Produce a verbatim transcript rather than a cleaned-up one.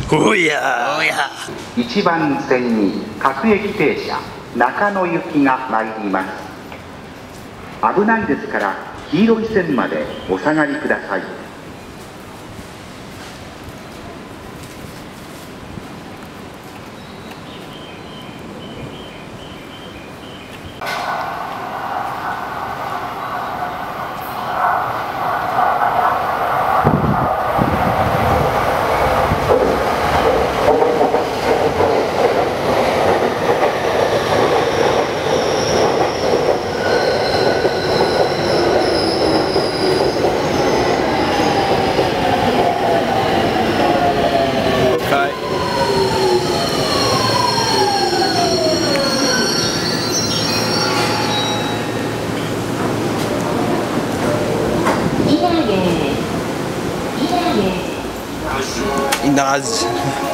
おやおや。 いちばん線に各駅停車中野行きが参ります。危ないですから黄色い線までお下がりください。 Inaz.